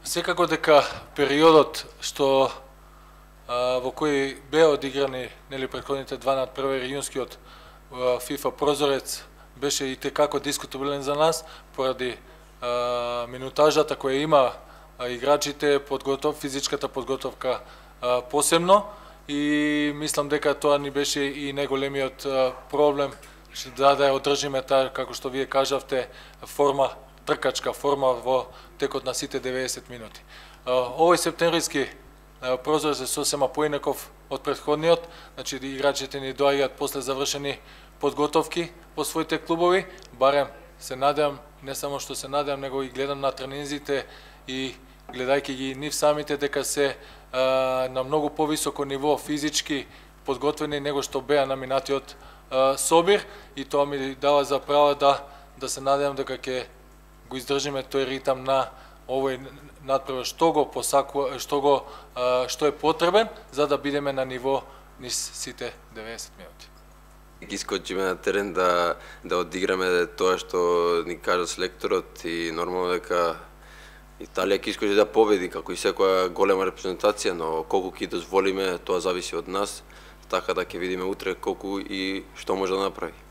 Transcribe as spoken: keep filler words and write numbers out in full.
Секако дека периодот што а, во кој беа одиграни нели претходните два надпревари јунскиот ФИФА прозорец беше и текако дискутабилен за нас поради а, минутажата која има а, играчите, подготов, физичката подготовка а, посебно, и мислам дека тоа ни беше и најголемиот проблем, да да ја одржиме таа, како што вие кажавте, форма, тркачка форма во текот на сите деветдесет минути. Овој септемвриски прозорец е сосема поинаков од претходниот, значи играчите ни доаѓаат после завршени подготовки во своите клубови, барем се надевам, не само што се надевам, него и гледам на тренинзите и гледајќи ги нив самите дека се а, на многу повисоко ниво физички подготвени него што беа на минатиот а, собир, и тоа ми дава за право да да се надевам дека ќе го издржиме тој ритам на овој надпревар што го посакува, што го а, што е потребен за да бидеме на ниво низ сите деветдесет минути. Ги искочиме на терен да да одиграме тоа што ни кажа селекторот, и нормално дека Италија ќе искочи да победи како и секоја голема репрезентација, но колку ќе дозволиме тоа зависи од нас, така да ќе видиме утре колку и што може да направи.